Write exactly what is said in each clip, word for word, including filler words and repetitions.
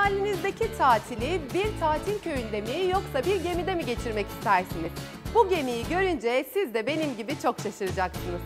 Hayalinizdeki tatili bir tatil köyünde mi yoksa bir gemide mi geçirmek istersiniz? Bu gemiyi görünce siz de benim gibi çok şaşıracaksınız.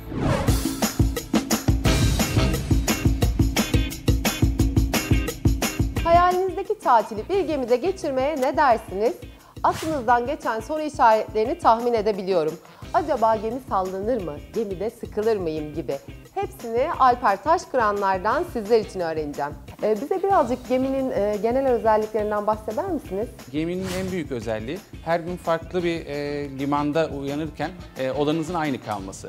Hayalinizdeki tatili bir gemide geçirmeye ne dersiniz? Aklınızdan geçen soru işaretlerini tahmin edebiliyorum. Acaba gemi sallanır mı? Gemide sıkılır mıyım gibi. Hepsini Alper Taşkıranlar'dan sizler için öğreneceğim. Ee, bize birazcık geminin e, genel özelliklerinden bahseder misiniz? Geminin en büyük özelliği her gün farklı bir e, limanda uyanırken e, odanızın aynı kalması.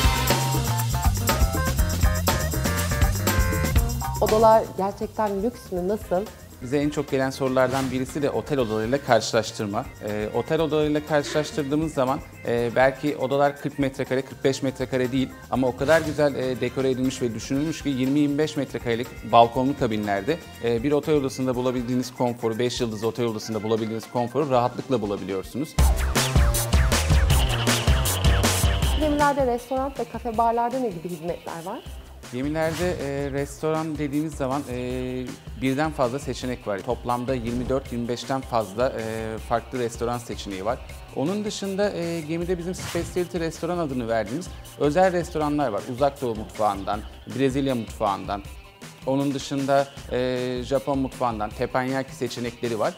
Odalar gerçekten lüks mü? Nasıl? Bize en çok gelen sorulardan birisi de otel odalarıyla karşılaştırma. E, otel odalarıyla karşılaştırdığımız zaman e, belki odalar kırk metrekare, kırk beş metrekare değil ama o kadar güzel e, dekore edilmiş ve düşünülmüş ki yirmi yirmi beş metrekarelik balkonlu kabinlerde e, bir otel odasında bulabildiğiniz konforu, beş yıldızlı otel odasında bulabildiğiniz konforu rahatlıkla bulabiliyorsunuz. Gemilerde restoran ve kafe barlarda ne gibi hizmetler var? Gemilerde e, restoran dediğimiz zaman e, birden fazla seçenek var. Toplamda yirmi dört yirmi beşten fazla e, farklı restoran seçeneği var. Onun dışında e, gemide bizim Specialty Restoran adını verdiğimiz özel restoranlar var. Uzak Doğu mutfağından, Brezilya mutfağından, onun dışında e, Japon mutfağından teppanyaki seçenekleri var.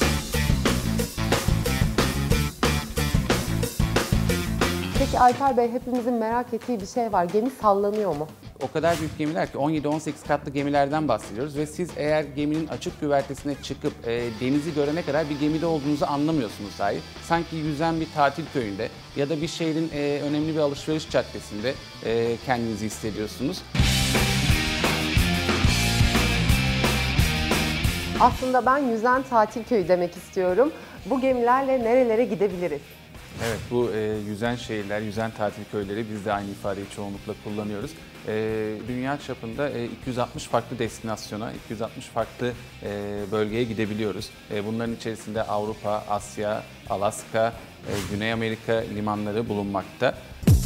Peki Alper Bey, hepimizin merak ettiği bir şey var. Gemi sallanıyor mu? O kadar büyük gemiler ki on yedi on sekiz katlı gemilerden bahsediyoruz ve siz eğer geminin açık güvertesine çıkıp e, denizi görene kadar bir gemide olduğunuzu anlamıyorsunuz dahi. Sanki yüzen bir tatil köyünde ya da bir şehrin e, önemli bir alışveriş caddesinde e, kendinizi hissediyorsunuz. Aslında ben yüzen tatil köyü demek istiyorum. Bu gemilerle nerelere gidebiliriz? Evet, bu e, yüzen şehirler, yüzen tatil köyleri biz de aynı ifadeyi çoğunlukla kullanıyoruz. E, dünya çapında e, iki yüz altmış farklı destinasyona, iki yüz altmış farklı e, bölgeye gidebiliyoruz. E, bunların içerisinde Avrupa, Asya, Alaska, e, Güney Amerika limanları bulunmakta.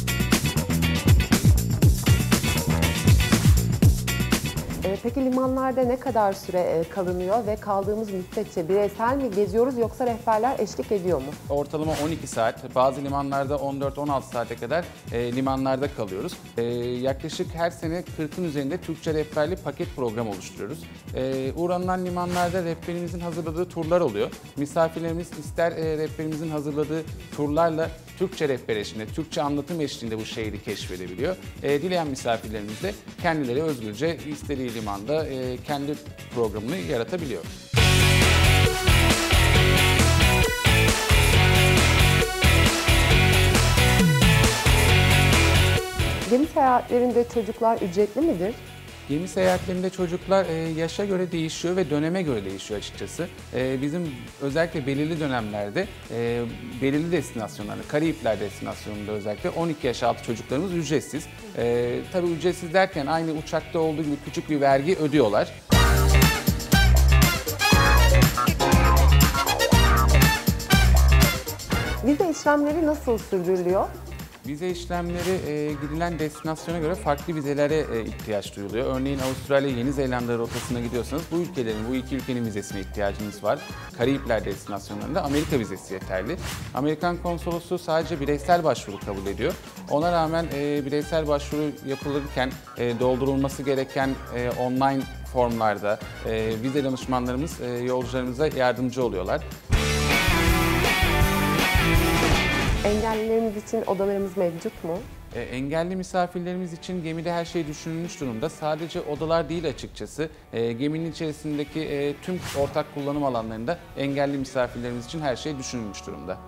Peki limanlarda ne kadar süre kalınıyor ve kaldığımız müddetçe bireysel mi geziyoruz yoksa rehberler eşlik ediyor mu? Ortalama on iki saat, bazı limanlarda on dört on altı saate kadar e, limanlarda kalıyoruz. E, yaklaşık her sene kırkın üzerinde Türkçe rehberli paket program oluşturuyoruz. E, uğranılan limanlarda rehberimizin hazırladığı turlar oluyor. Misafirlerimiz ister e, rehberimizin hazırladığı turlarla Türkçe rehber eşliğinde, Türkçe anlatım eşliğinde bu şehri keşfedebiliyor. E, dileyen misafirlerimiz de kendileri özgürce istediği limanda e, kendi programını yaratabiliyor. Gemi seyahatlerinde çocuklar ücretli midir? Gemi seyahatlerinde çocuklar e, yaşa göre değişiyor ve döneme göre değişiyor açıkçası. E, bizim özellikle belirli dönemlerde, e, belirli destinasyonlarda, Karayipler destinasyonunda özellikle on iki yaş altı çocuklarımız ücretsiz. E, tabii ücretsiz derken aynı uçakta olduğu gibi küçük bir vergi ödüyorlar. Vize işlemleri nasıl sürdürülüyor? Vize işlemleri e, gidilen destinasyona göre farklı vizelere e, ihtiyaç duyuluyor. Örneğin Avustralya, Yeni Zelanda rotasına gidiyorsanız bu ülkelerin, bu iki ülkenin vizesine ihtiyacınız var. Karayipler destinasyonlarında Amerika vizesi yeterli. Amerikan konsolosluğu sadece bireysel başvuru kabul ediyor. Ona rağmen e, bireysel başvuru yapılırken e, doldurulması gereken e, online formlarda e, vize danışmanlarımız e, yolcularımıza yardımcı oluyorlar. Engellilerimiz için odalarımız mevcut mu? E, engelli misafirlerimiz için gemide her şey düşünülmüş durumda. Sadece odalar değil açıkçası. E, geminin içerisindeki e, tüm ortak kullanım alanlarında engelli misafirlerimiz için her şey düşünülmüş durumda.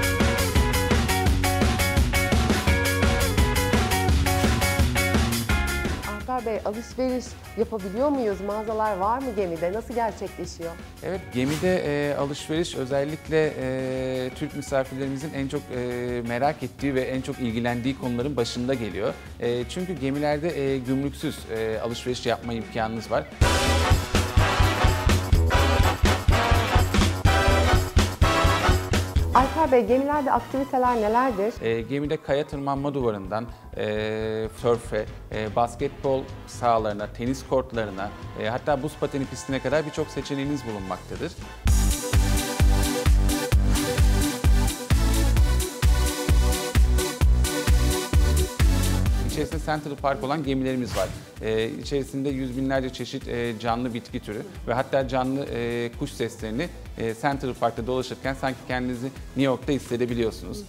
Alper Bey, alışveriş yapabiliyor muyuz? Mağazalar var mı gemide? Nasıl gerçekleşiyor? Evet, gemide e, alışveriş özellikle e, Türk misafirlerimizin en çok e, merak ettiği ve en çok ilgilendiği konuların başında geliyor. E, çünkü gemilerde e, gümrüksüz e, alışveriş yapma imkanınız var. Alper Yaşar Bey, gemilerde aktiviteler nelerdir? E, gemide kaya tırmanma duvarından e, sörfe, e, basketbol sahalarına, tenis kortlarına, e, hatta buz pateni pistine kadar birçok seçeneğiniz bulunmaktadır. İçerisinde Central Park olan gemilerimiz var. Ee, içerisinde yüz binlerce çeşit e, canlı bitki türü ve hatta canlı e, kuş seslerini e, Central Park'ta dolaşırken sanki kendinizi New York'ta hissedebiliyorsunuz.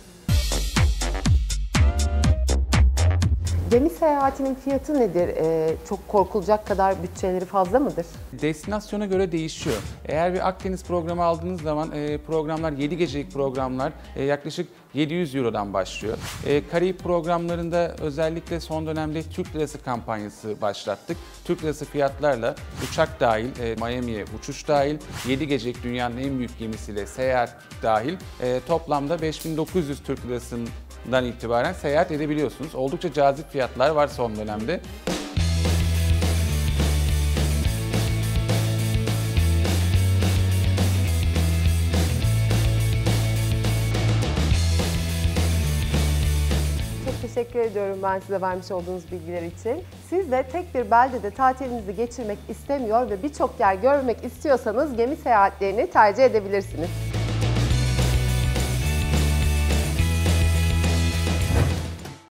Gemi seyahatinin fiyatı nedir? Ee, çok korkulacak kadar bütçeleri fazla mıdır? Destinasyona göre değişiyor. Eğer bir Akdeniz programı aldığınız zaman e, programlar yedi gecelik programlar e, yaklaşık yedi yüz Euro'dan başlıyor. E, Karayip programlarında özellikle son dönemde Türk Lirası kampanyası başlattık. Türk Lirası fiyatlarla uçak dahil, e, Miami'ye uçuş dahil, yedi gecelik dünyanın en büyük gemisiyle seyahat dahil e, toplamda beş bin dokuz yüz Türk Lirası'ndan itibaren seyahat edebiliyorsunuz. Oldukça cazip fiyatlar var son dönemde. Teşekkür ediyorum ben size vermiş olduğunuz bilgiler için. Siz de tek bir beldede tatilinizi geçirmek istemiyor ve birçok yer görmek istiyorsanız gemi seyahatlerini tercih edebilirsiniz.